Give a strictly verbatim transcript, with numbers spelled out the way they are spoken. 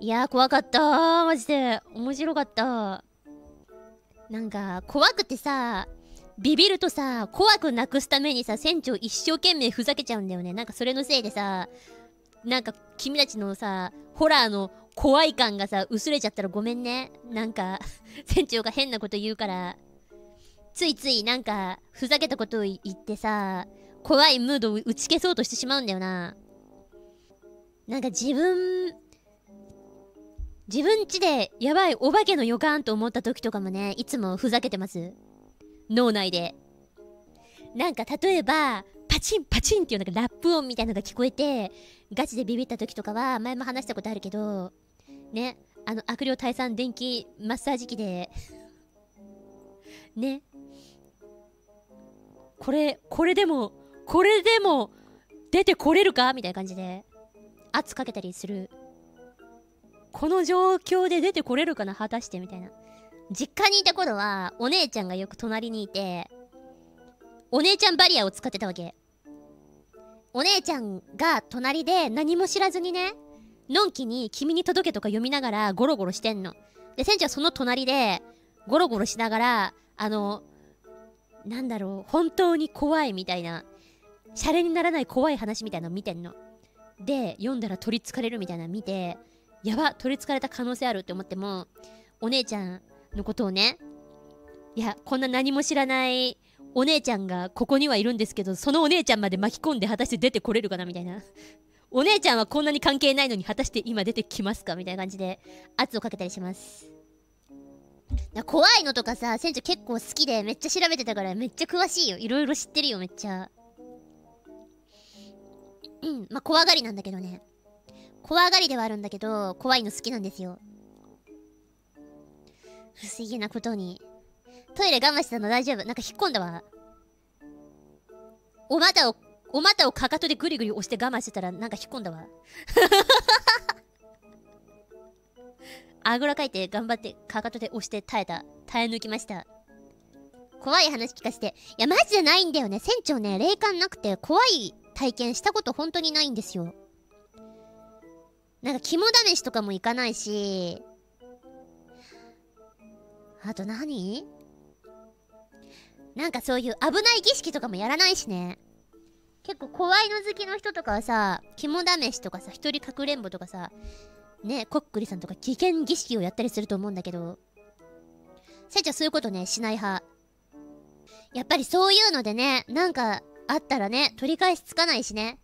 いやー怖かったー。マジで面白かった。なんか怖くてさ、ビビるとさ、怖くなくすためにさ、船長一生懸命ふざけちゃうんだよね。なんかそれのせいでさ、なんか君たちのさ、ホラーの怖い感がさ、薄れちゃったらごめんね。なんか船長が変なこと言うから、ついついなんかふざけたことを言ってさ、怖いムードを打ち消そうとしてしまうんだよな。なんか自分自分家でやばいお化けの予感と思った時とかもね、いつもふざけてます、脳内で。なんか例えばパチンパチンっていうなんかラップ音みたいなのが聞こえてガチでビビった時とかは、前も話したことあるけどね、あの悪霊退散電気マッサージ機でね、これこれでもこれでも出てこれるかみたいな感じで圧かけたりする。この状況で出てこれるかな果たしてみたいな。実家にいた頃はお姉ちゃんがよく隣にいて、お姉ちゃんバリアを使ってたわけ。お姉ちゃんが隣で何も知らずにね、のんきに君に届けとか読みながらゴロゴロしてんの。で、船長はその隣でゴロゴロしながら、あのなんだろう、本当に怖いみたいな、シャレにならない怖い話みたいなの見てんの。で、読んだら取りつかれるみたいなの見て、やば、取りつかれた可能性あるって思っても、お姉ちゃんのことをね、いや、こんな何も知らないお姉ちゃんがここにはいるんですけど、そのお姉ちゃんまで巻き込んで果たして出てこれるかなみたいな。お姉ちゃんはこんなに関係ないのに果たして今出てきますかみたいな感じで圧をかけたりします。怖いのとかさ、船長結構好きでめっちゃ調べてたからめっちゃ詳しいよ。いろいろ知ってるよ、めっちゃ。うん、まあ怖がりなんだけどね。怖がりではあるんだけど、怖いの好きなんですよ。不思議なことに。トイレ我慢してたの大丈夫？なんか引っ込んだわ。お股を、お股をかかとでグリグリ押して我慢してたらなんか引っ込んだわ。あぐらかいて頑張ってかかとで押して耐えた。耐え抜きました。怖い話聞かせて。いや、マジでないんだよね。船長ね、霊感なくて怖い体験したこと本当にないんですよ。なんか肝試しとかも行かないし、あと何？なんかそういう危ない儀式とかもやらないしね。結構怖いの好きの人とかはさ、肝試しとかさ、一人かくれんぼとかさ、ね、コックリさんとか危険儀式をやったりすると思うんだけど、船長そういうことね、しない派。やっぱりそういうのでね、なんかあったらね、取り返しつかないしね。